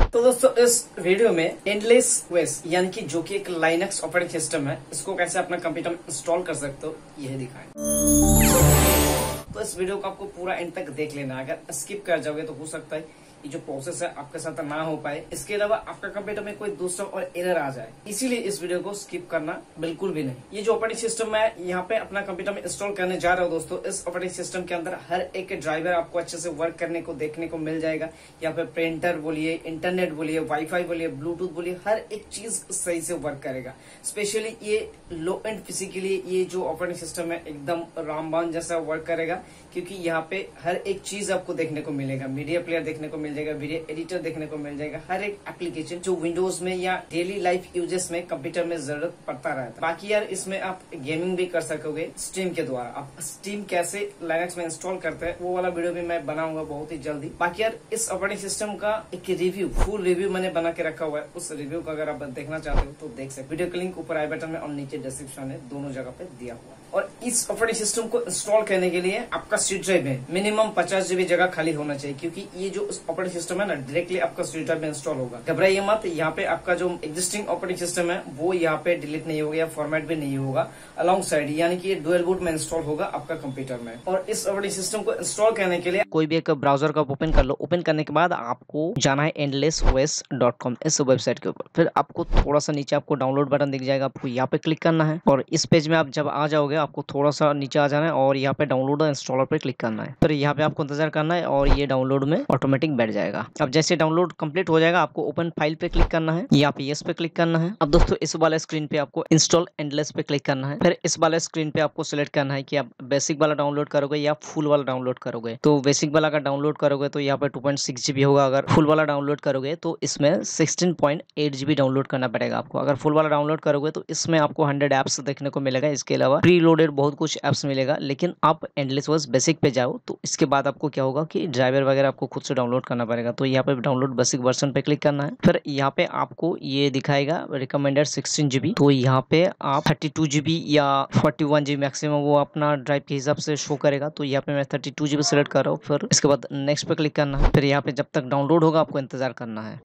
तो दोस्तों इस वीडियो में एंडलेस ओएस यानी कि जो कि एक लाइनक्स ऑपरेटिंग सिस्टम है, इसको कैसे अपना कंप्यूटर में इंस्टॉल कर सकते हो यह दिखाएं। तो इस वीडियो को आपको पूरा एंड तक देख लेना। अगर स्किप कर जाओगे तो हो सकता है ये जो प्रोसेस है आपके साथ ना हो पाए, इसके अलावा आपका कंप्यूटर में कोई दूसरा और एरर आ जाए, इसीलिए इस वीडियो को स्किप करना बिल्कुल भी नहीं। ये जो ऑपरेटिंग सिस्टम है यहाँ पे अपना कंप्यूटर में इंस्टॉल करने जा रहा हूँ दोस्तों, इस ऑपरेटिंग सिस्टम के अंदर हर एक ड्राइवर आपको अच्छे से वर्क करने को देखने को मिल जाएगा। यहाँ पे प्रिंटर बोलिए, इंटरनेट बोलिए, वाईफाई बोलिए, ब्लूटूथ बोलिए, हर एक चीज सही से वर्क करेगा। स्पेशली ये लो एंड पीसी के लिए ये जो ऑपरेटिंग सिस्टम है एकदम रामबाण जैसा वर्क करेगा, क्योंकि यहाँ पे हर एक चीज आपको देखने को मिलेगा। मीडिया प्लेयर देखने को मिल जाएगा, वीडियो एडिटर देखने को मिल जाएगा, हर एक एप्लीकेशन जो विंडोज में या डेली लाइफ यूजेस में कंप्यूटर में जरूरत पड़ता रहता है। बाकी यार इसमें आप गेमिंग भी कर सकोगे स्टीम के द्वारा। आप स्टीम कैसे लाइनक्स में इंस्टॉल करते हैं वो वाला वीडियो भी मैं बनाऊंगा बहुत ही जल्दी। बाकी यार इस ऑपरेटिंग सिस्टम का एक रिव्यू, फुल रिव्यू मैंने बना के रखा हुआ है। उस रिव्यू को अगर आप देखना चाहते हो तो देख सकते। वीडियो का लिंक ऊपर आई बटन में और नीचे डिस्क्रिप्शन में दोनों जगह पे दिया हुआ है। और इस ऑपरेटिंग सिस्टम को इंस्टॉल करने के लिए आपका सी ड्राइव में मिनिमम 50 GB जगह खाली होना चाहिए, क्योंकि ये जो ऑपरेटिंग सिस्टम है ना डायरेक्टली आपका सी ड्राइव में इंस्टॉल होगा। घबराइए मत, यहाँ पे आपका जो एक्जिस्टिंग ऑपरेटिंग सिस्टम है वो यहाँ पे डिलीट नहीं होगा या फॉर्मेट भी नहीं होगा। अलॉन्ग साइड यानी कि ये डुअल बूट में इंस्टॉल होगा आपका कंप्यूटर में। और इस ऑपरेटिंग सिस्टम को इंस्टॉल करने के लिए कोई भी एक ब्राउजर का ओपन कर लो। ओपन करने के बाद आपको जाना है endlessOS.com इस वेबसाइट के ऊपर। फिर आपको थोड़ा सा नीचे आपको डाउनलोड बटन दिख जाएगा, आपको यहाँ पे क्लिक करना है। और इस पेज में आप जब आ जाओगे आपको थोड़ा सा नीचे आ जाना है और यहाँ पे डाउनलोड इंस्टॉलर पे क्लिक करना है। फिर यहाँ पे आपको इंतजार करना है और ये डाउनलोड में ऑटोमेटिक बैठ जाएगा। अब जैसे डाउनलोड कंप्लीट हो जाएगा आपको ओपन फाइल पे क्लिक करना है, यहाँ पे यस पे क्लिक करना है। अब दोस्तों इस वाले स्क्रीन पे आपको इंस्टॉल एंडलेस पे क्लिक करना है। फिर इस वाले स्क्रीन पे आपको सिलेक्ट करना है कि आप बेसिक वाला डाउनलोड करोगे या फुल वाला डाउनलोड करोगे। तो बेसिक वाला का डाउनलोड करोगे तो यहाँ पे 2.6 GB होगा। अगर फुल वाला डाउनलोड करोगे तो इसमें 16.8 GB डाउनलोड करना पड़ेगा आपको। अगर फुल वाला डाउनलोड करोगे तो इसमें आपको 100 ऐप्स देखने को मिलेगा। इसके अलावा प्री लोडेड बहुत कुछ ऐप्स मिलेगा। लेकिन आप एंडलेस ओएस बेसिक पे जाओ तो इसके बाद आपको क्या होगा कि ड्राइवर वगैरह आपको खुद से डाउनलोड करना पड़ेगा। तो यहाँ पे डाउनलोड बेसिक वर्जन पे क्लिक करना है। फिर यहाँ पे आपको ये दिखाएगा रिकमेंडेड 16 GB। तो यहाँ पे आप 32 GB या 41 GB मैक्सिमम वो अपना ड्राइव के हिसाब से शो करेगा। तो यहाँ पे मैं 32 GB सेलेक्ट कर रहा हूँ। फिर इसके बाद नेक्स्ट पे क्लिक करना है। फिर यहाँ पे जब तक डाउनलोड होगा आपको इंतजार करना है।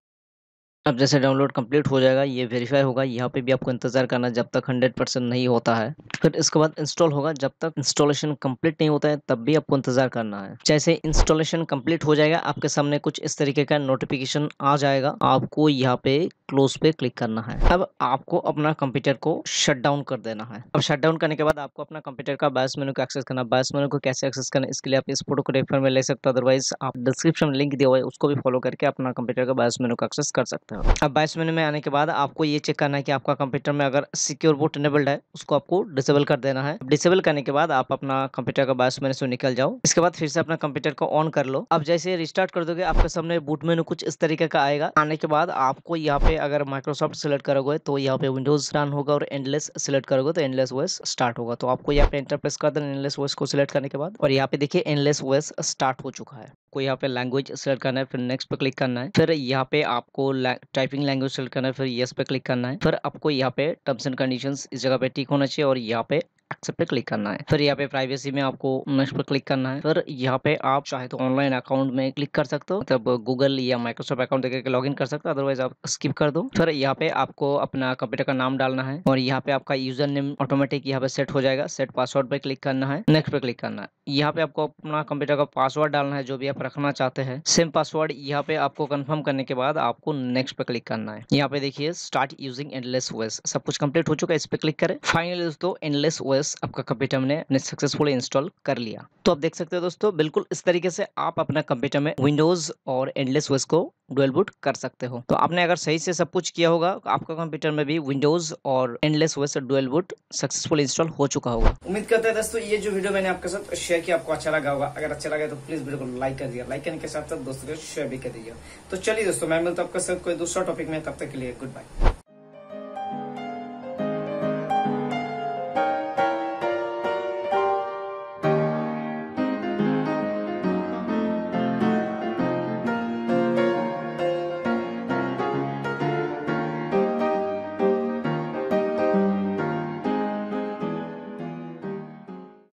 अब जैसे डाउनलोड कंप्लीट हो जाएगा ये वेरीफाई होगा, यहाँ पे भी आपको इंतजार करना जब तक 100% नहीं होता है। फिर इसके बाद इंस्टॉल होगा। जब तक इंस्टॉलेशन कंप्लीट नहीं होता है तब भी आपको इंतजार करना है। जैसे इंस्टॉलेशन कंप्लीट हो जाएगा आपके सामने कुछ इस तरीके का नोटिफिकेशन आ जाएगा। आपको यहाँ पे क्लोज पे क्लिक करना है। अब आपको अपना कंप्यूटर को शट डाउन कर देना है। अब शट डाउन करने के बाद आपको अपना कंप्यूटर का बायस मेनू को एक्सेस करना। बायस मेनू को कैसे एक्सेस करना इसके लिए आप इस फोटो को रेफर में ले सकते हो, अदरवाइज आप डिस्क्रिप्शन में लिंक दिया हुआ है उसको भी फॉलो करके अपना कंप्यूटर का बायस मेनू को एक्सेस कर सकते हो। अब बायस मेनू में आने के बाद आपको ये चेक करना है कि आपका कंप्यूटर में अगर सिक्योर बूट इनेबल्ड है उसको आपको डिसेबल कर देना है। डिसेबल करने के बाद आप अपना कंप्यूटर का बायस मेनू से निकल जाओ। इसके बाद फिर से अपना कंप्यूटर को ऑन कर लो। अब जैसे रिस्टार्ट कर दोगे आपके सामने बूट मेनू कुछ इस तरीके का आएगा। आने के बाद आपको यहाँ पे अगर माइक्रोसॉफ्ट सेलेक्ट करोगे तो यहाँ पे विंडोज रन होगा और एंडलेस सेलेक्ट करोगे तो एंडलेस ओएस स्टार्ट होगा। तो आपको यहाँ पे एंटर प्रेस कर देना एंडलेस ओएस को सिलेक्ट करने के बाद। और यहाँ पे देखिए एंडलेस ओएस स्टार्ट हो चुका है। कोई यहाँ पे लैंग्वेज सेलेक्ट करना है, फिर नेक्स्ट पे क्लिक करना है। फिर यहाँ पे आपको टाइपिंग लैंग्वेज सेलेक्ट करना है, फिर यस पे क्लिक करना है। फिर आपको यहाँ पे टर्म्स एंड कंडीशंस इस जगह पे टिक होना चाहिए और यहाँ पे एक्सेप्ट पे क्लिक करना है। फिर यहाँ पे प्राइवेसी में आपको नेक्स्ट पे क्लिक करना है। फिर यहाँ पे आप चाहे तो ऑनलाइन अकाउंट में क्लिक कर सकते हो, मतलब गूगल या माइक्रोसॉफ्ट अकाउंट देकर लॉग इन कर सकते हो, अदरवाइज आप स्किप कर दो। फिर यहाँ पे आपको अपना कंप्यूटर का नाम डालना है और यहाँ पे आपका यूजर नेम ऑटोमेटिक यहाँ पे सेट हो जाएगा। सेट पासवर्ड पे क्लिक करना है, नेक्स्ट पे क्लिक करना है। यहाँ पे आपको अपना कंप्यूटर का पासवर्ड डालना है जो भी आप रखना चाहते हैं, सेम पासवर्ड। यहाँ पे आपको कंफर्म करने के बाद आपको नेक्स्ट पे क्लिक करना है। यहाँ पे देखिए स्टार्ट यूजिंग एंडलेस ओएस, सब कुछ कंप्लीट हो चुका है। इस पे क्लिक करें। फाइनली दोस्तों एंडलेस ओएस आपका कंप्यूटर ने सक्सेसफुली इंस्टॉल कर लिया। तो आप देख सकते हो दोस्तों बिल्कुल इस तरीके से आप अपना कंप्यूटर में विंडोज और एंडलेस ओएस को डुअल बूट कर सकते हो। तो आपने अगर सही से सब कुछ किया होगा आपका कंप्यूटर में भी विंडोज और Endless OS dual boot successful install हो चुका होगा। उम्मीद करते हैं दोस्तों ये जो वीडियो मैंने आपके साथ शेयर किया आपको अच्छा लगा होगा। अगर अच्छा लगा तो प्लीज वीडियो को लाइक कर दिया, लाइक करने के साथ साथ दोस्तों को शेयर भी कर दीजिए। तो चलिए दोस्तों मैं मिलता हूं आपके साथ कोई दूसरा टॉपिक में, तब तक के लिए गुड बाय।